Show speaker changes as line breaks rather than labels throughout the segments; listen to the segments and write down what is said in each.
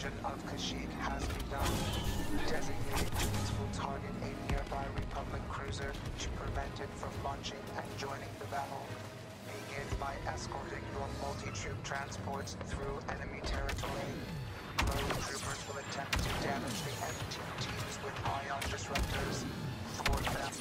invasion of Kashyyyk has begun. Designated units will target a nearby Republic cruiser to prevent it from launching and joining the battle. Begin by escorting your multi-troop transports through enemy territory. Clone troopers will attempt to damage the MTTs with ion disruptors. Thwart them.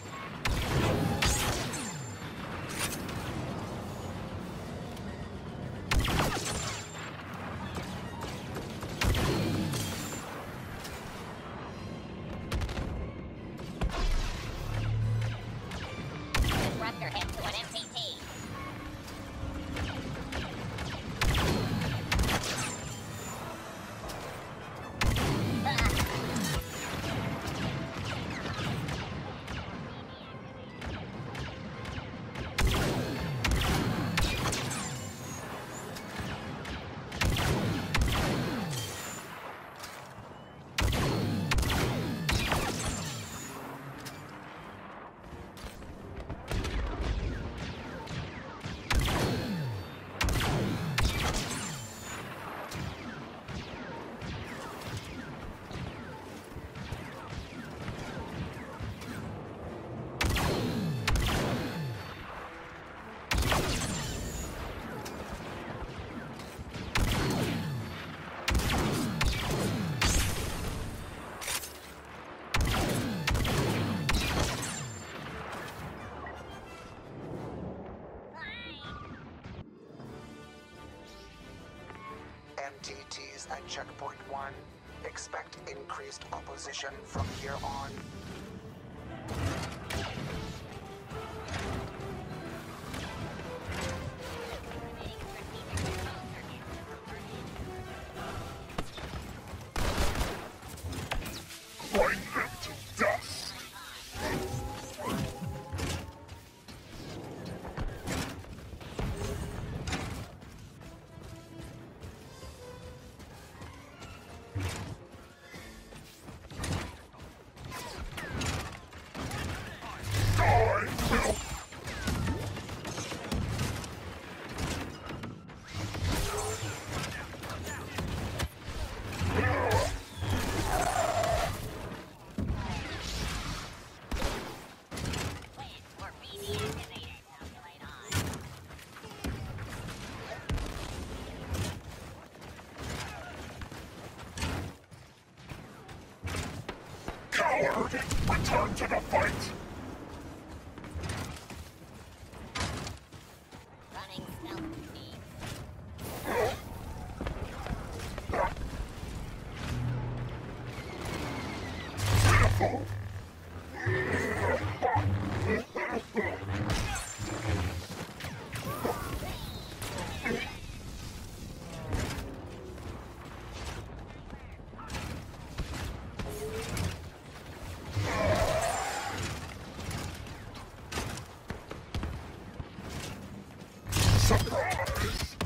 MTTs at Checkpoint 1. Expect increased opposition from here on.
Bring them to dust! Coward! Return to the fight!
Running stealth speed.
Pitiful! Surprise!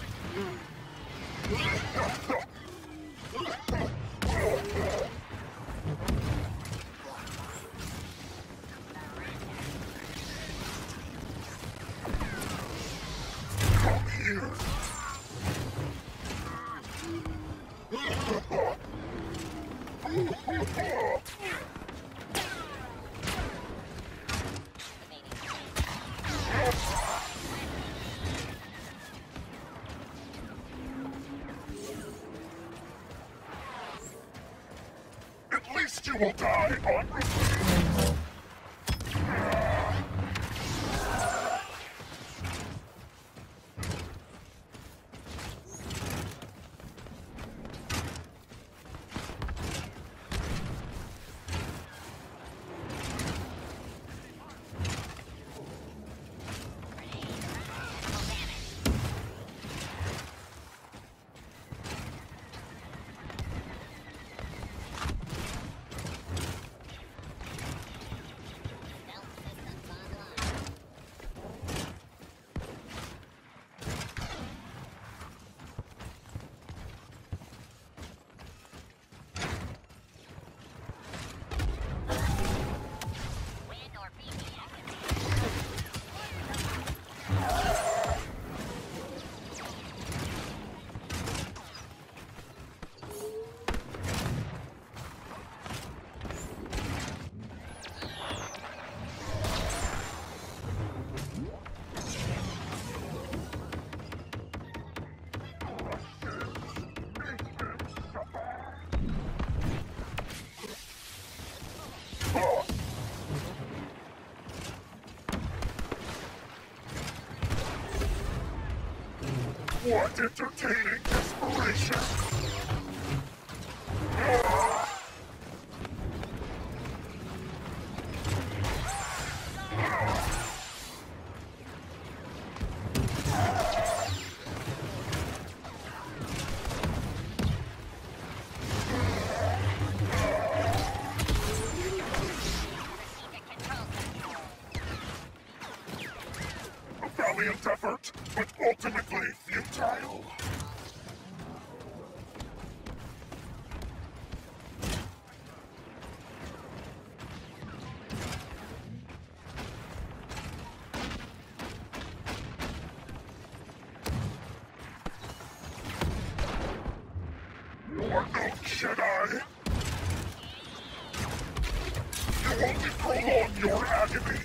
Come here! At least you will die on refusal. not entertaining desperation. A valiant effort, but ultimately futile. You're no Jedi. You only prolong your agony.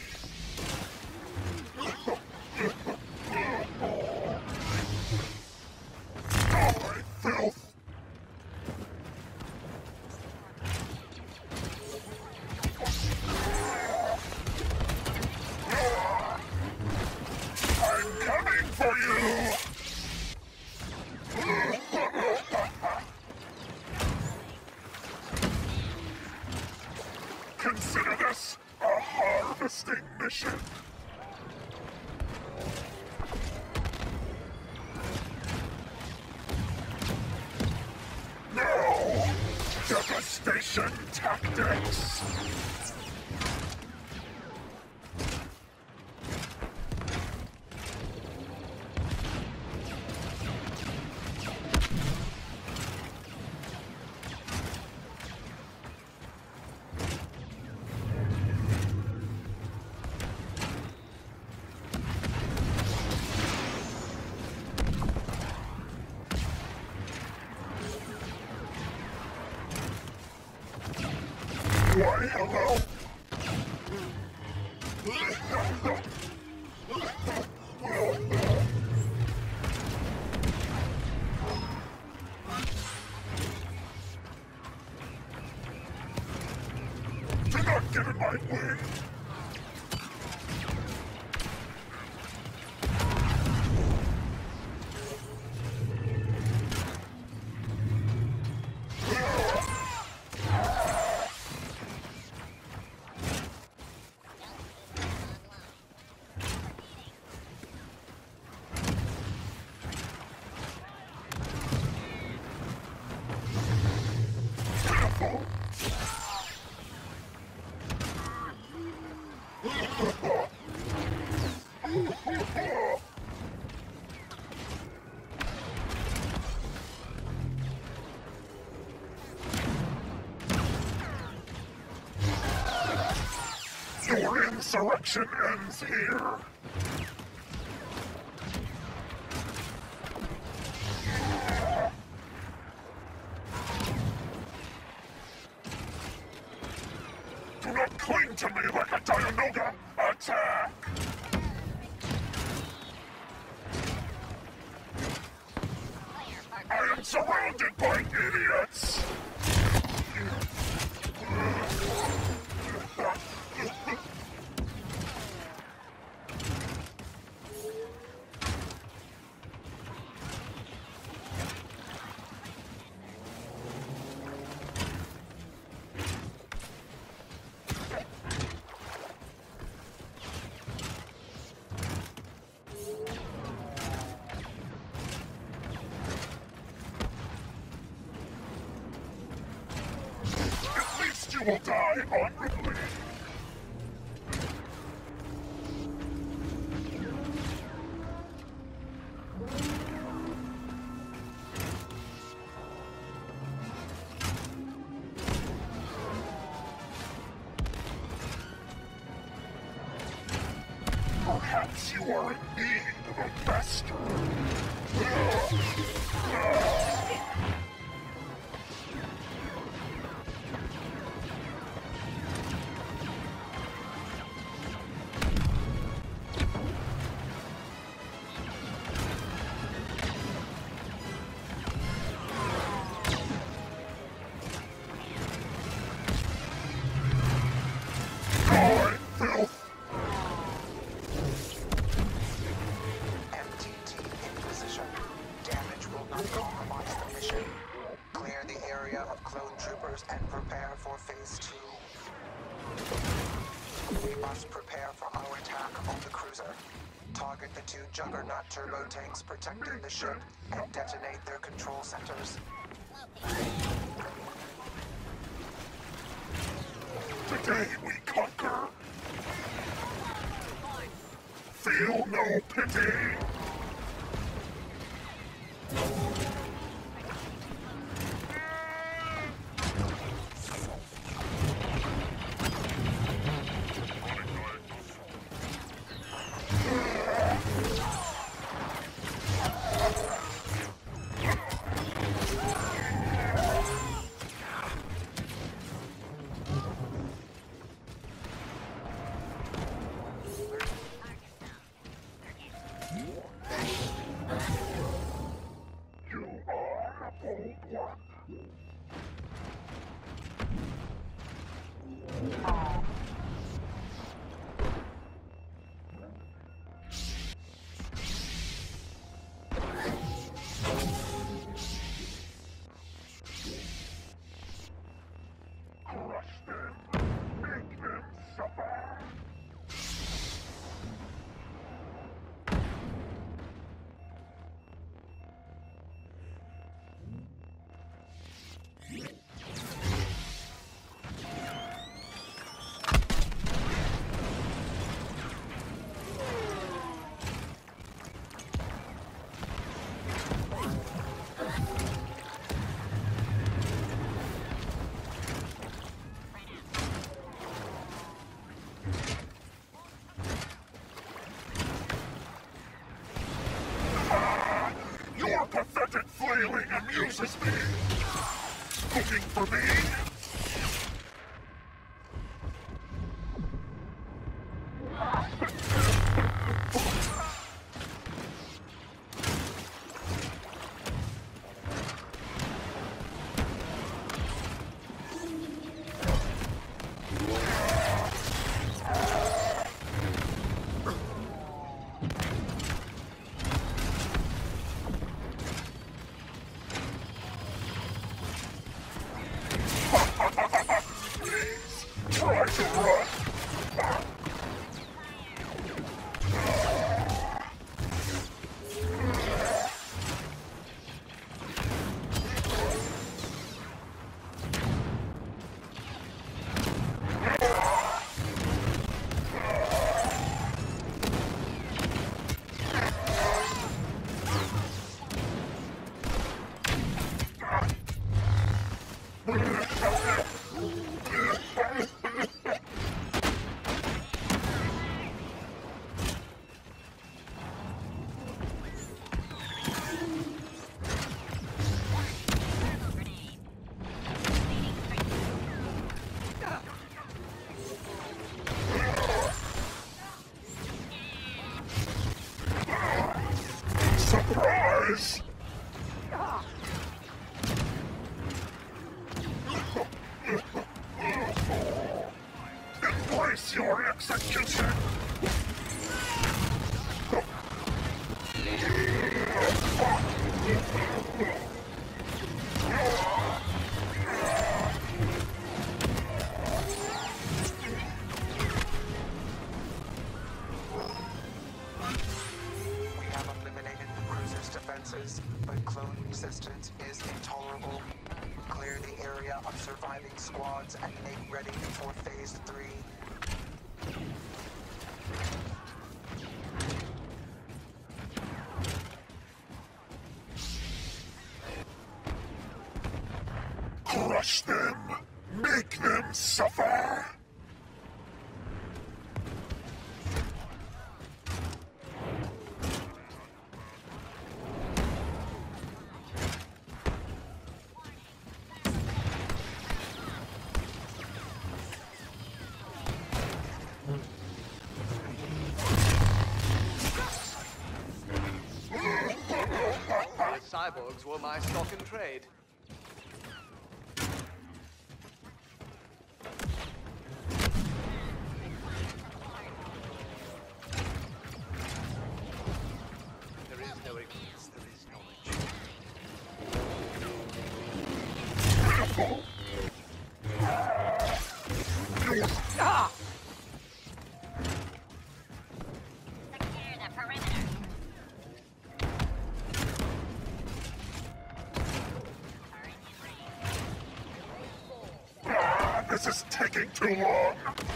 Die, filth! I'm coming for you! Consider this a harvesting mission. No! Devastation tactics! Why, hello? Do not get in my way. Your insurrection ends here. Do not cling to me like a Dianoga! Attack! I am surrounded by idiots! You will die honorably. Perhaps you are in need of a master.
MTT in position. area of clone troopers and prepare for Phase 2. We must prepare for our attack on the cruiser. Target the 2 Juggernaut turbo tanks protecting the ship and detonate their control centers.
Today we conquer. Feel no pity. Your pathetic flailing amuses me. Looking for me? Try to run. Surprise! Embrace your execution!
But clone resistance is intolerable. Clear the area of surviving squads and make ready for Phase 3.
Crush them! Make them suffer!
Cyborgs were my stock in trade. There is no ignorance, there is knowledge.
Secure the perimeter.
This is taking too long.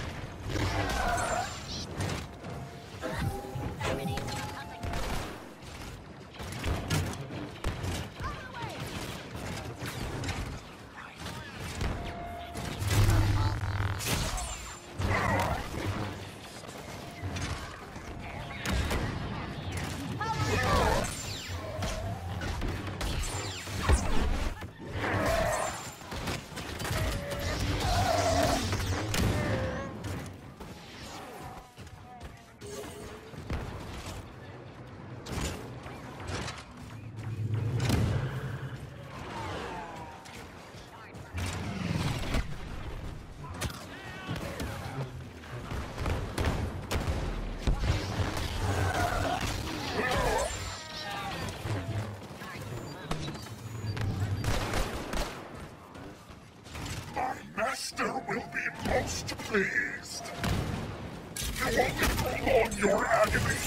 Master will be most pleased. You only prolong your agony.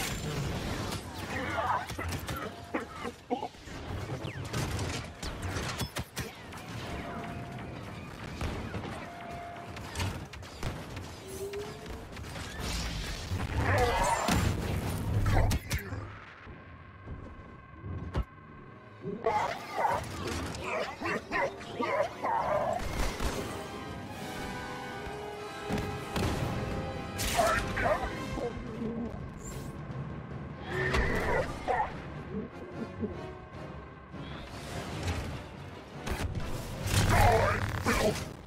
Come here. I will